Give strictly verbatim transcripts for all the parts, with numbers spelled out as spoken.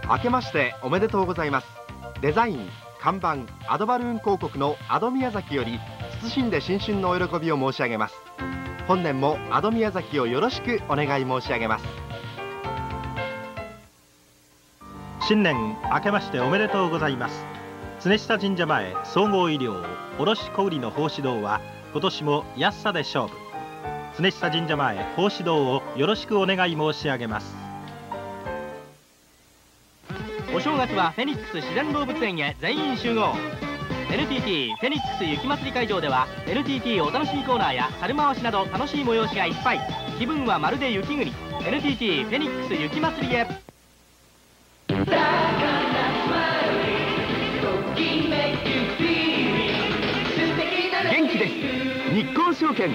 明けましておめでとうございます。デザイン、看板、アドバルーン広告のアド宮崎より謹んで新春のお喜びを申し上げます。本年もアド宮崎をよろしくお願い申し上げます。 新年明けましておめでとうございます。常下神社前総合医療卸小売の奉仕堂は今年も安さで勝負。常下神社前奉仕堂をよろしくお願い申し上げます。 お正月はフェニックス自然動物園へ全員集合。 エヌティーティー フェニックス雪まつり会場では エヌティーティー お楽しみコーナーや猿回しなど楽しい催しがいっぱい。気分はまるで雪国。 エヌティーティー フェニックス雪まつりへ。 元気です。日興証券。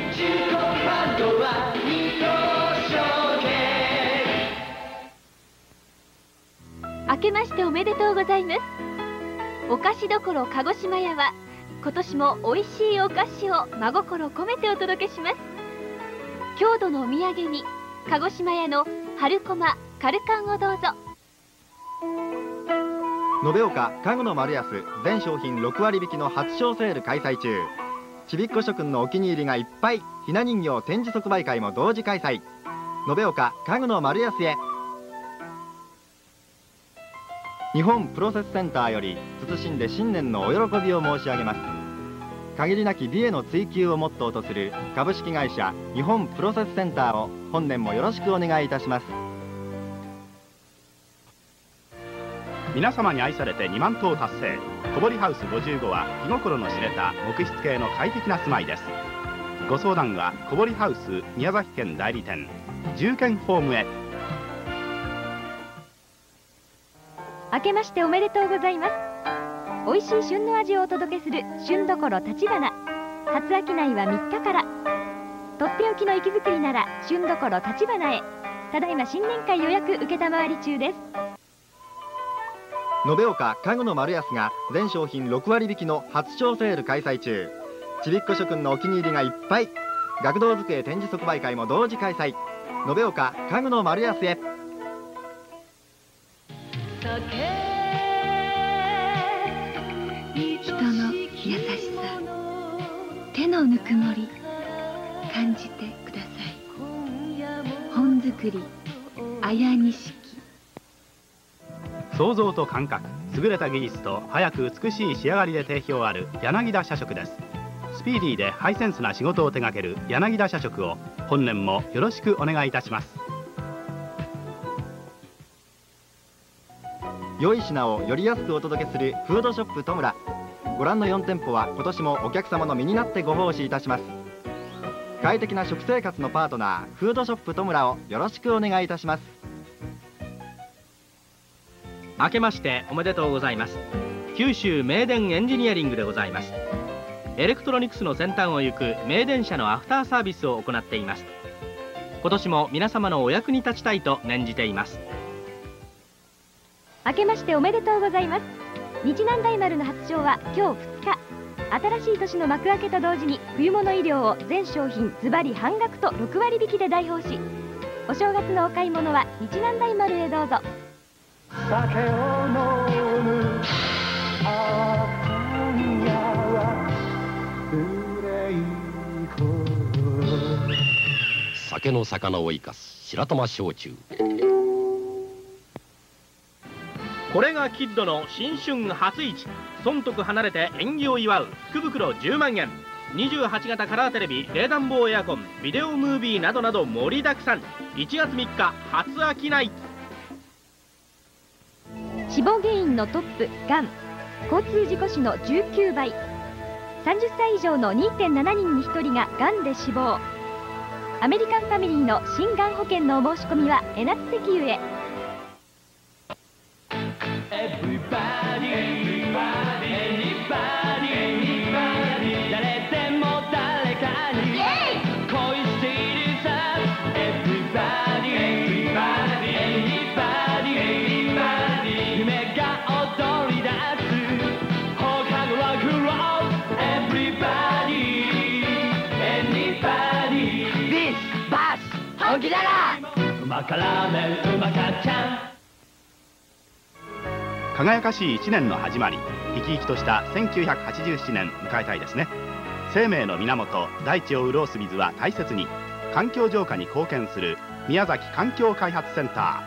明けましておめでとうございます。お菓子どころ鹿児島屋は今年も美味しいお菓子を真心込めてお届けします。郷土のお土産に鹿児島屋の春駒カルカンをどうぞ。 延岡家具の丸安全商品ろくわり引きの初商セール開催中。ちびっこ諸君のお気に入りがいっぱい。ひな人形展示即売会も同時開催。延岡家具の丸安へ。日本プロセスセンターより謹んで新年のお喜びを申し上げます。限りなき美への追求をモットーとする株式会社日本プロセスセンターを本年もよろしくお願いいたします。 皆様に愛されてにまんとう達成。小堀ハウスごじゅうごは気心の知れた木質系の快適な住まいです。ご相談は小堀ハウス宮崎県代理店住建ホームへ。 明けましておめでとうございます。美味しい旬の味をお届けする旬どころ立花。初商いはみっかから。とっておきの息づくりなら旬どころ立花へ。ただいま新年会予約受けたまわり中です。 延岡家具の丸安が全商品ろくわり引きの初商セール開催中。ちびっこ諸君のお気に入りがいっぱい。学童机展示即売会も同時開催。延岡家具の丸安へ。 人の優しさ、手のぬくもり感じてください。本作り綾錦。 創造と感覚、優れた技術と早く美しい仕上がりで定評ある柳田社食です。スピーディーでハイセンスな仕事を手掛ける柳田社食を本年もよろしくお願いいたします。 良い品をより安くお届けするフードショップ戸村。ご覧のよん店舗は今年もお客様の身になってご奉仕いたします。快適な食生活のパートナーフードショップ戸村をよろしくお願いいたします。 明けましておめでとうございます。九州名電エンジニアリングでございます。エレクトロニクスの先端を行く名電社のアフターサービスを行っています。今年も皆様のお役に立ちたいと念じています。 明けましておめでとうございます。日南大丸の初商は今日ふつか。新しい年の幕開けと同時に冬物衣料を全商品ズバリ半額とろくわり引きで大奉仕。お正月のお買い物は日南大丸へどうぞ。 酒を飲むあ今夜は憂い子。 酒の魚を生かす白玉焼酎。 これがキッドの新春初市。損得離れて縁起を祝う福袋じゅうまんえん。にじゅうはち型カラーテレビ、冷暖房エアコン、ビデオムービーなどなど盛りだくさん。いちがつみっか初商い。 死亡原因のトップがん。交通事故死のじゅうきゅうばい。さんじゅっさい以上の にてんななにんにひとりががんで死亡。アメリカンファミリーの新がん保険のお申し込みは江夏石油へ。 本気だな。うま辛麺うまかっちゃん。 輝かしいいちねんの始まり、生き生きとしたせんきゅうひゃくはちじゅうななねん迎えたいですね。生命の源、大地を潤す水は大切に、環境浄化に貢献する宮崎環境開発センタ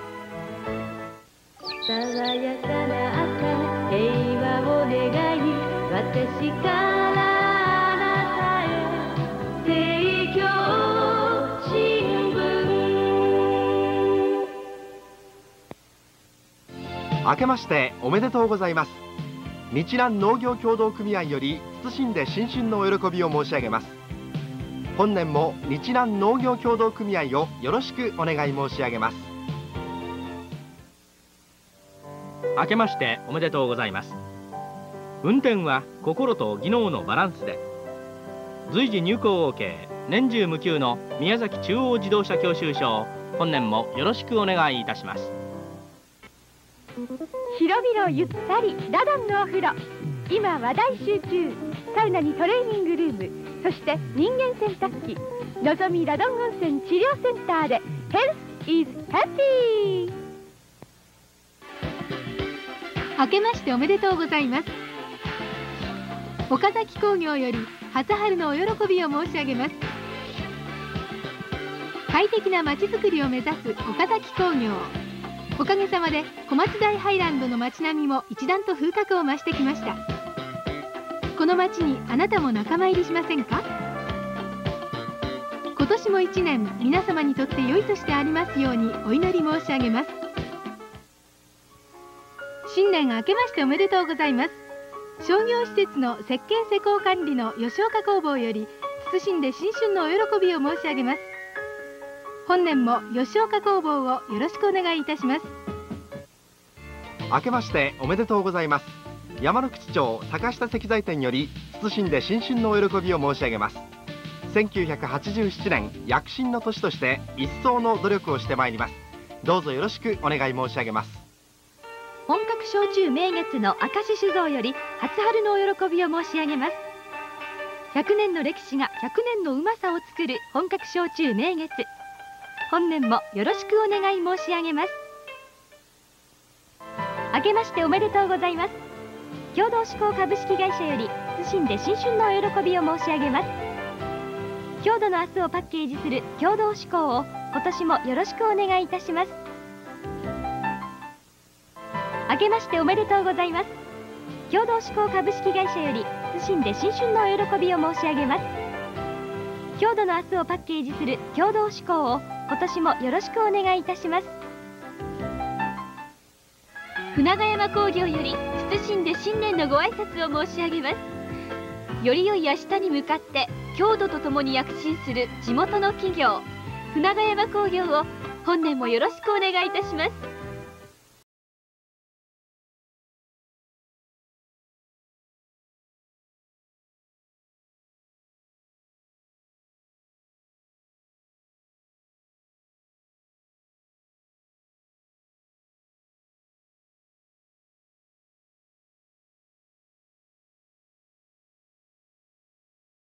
ー。爽やかな朝、平和を願い、私からあなたへ提供新聞。 明けましておめでとうございます。日南農業協同組合より謹んで新春のお喜びを申し上げます。本年も日南農業協同組合をよろしくお願い申し上げます。 明けましておめでとうございます。運転は心と技能のバランスで、随時入校 OK、 年中無休の宮崎中央自動車教習所を本年もよろしくお願いいたします。 広々ゆったりダダンのお風呂、今話題集中。サウナにトレーニングルーム、そして人間洗濯機、のぞみラドン温泉治療センターで Health is Happy。 明けましておめでとうございます。岡崎工業より初春のお喜びを申し上げます。快適なまちづくりを目指す岡崎工業、おかげさまで小松台ハイランドの街並みも一段と風格を増してきました。この街にあなたも仲間入りしませんか？今年も一年皆様にとって良い年でありますようにお祈り申し上げます。新年明けましておめでとうございます。商業施設の設計施工管理の吉岡工房より謹んで新春のお喜びを申し上げます。本年も吉岡工房をよろしくお願いいたします。 明けましておめでとうございます。山口町坂下石材店より謹んで新春のお喜びを申し上げます。せんきゅうひゃくはちじゅうななねん躍進の年として一層の努力をしてまいります。どうぞよろしくお願い申し上げます。 本格焼酎名月の明石酒造より初春のお喜びを申し上げます。ひゃくねんの歴史がひゃくねんのうまさを作る本格焼酎名月、本年もよろしくお願い申し上げます。明けましておめでとうございます。共同志向株式会社より謹んで新春のお喜びを申し上げます。郷土の明日をパッケージする共同志向を今年もよろしくお願いいたします。明けましておめでとうございます。共同志向株式会社より謹んで新春のお喜びを申し上げます。郷土の明日をパッケージする共同志向を今年もよろしくお願いいたします。船ヶ山工業より謹んで新年のご挨拶を申し上げます。より良い明日に向かって郷土とともに躍進する地元の企業船ヶ山工業を本年もよろしくお願いいたします。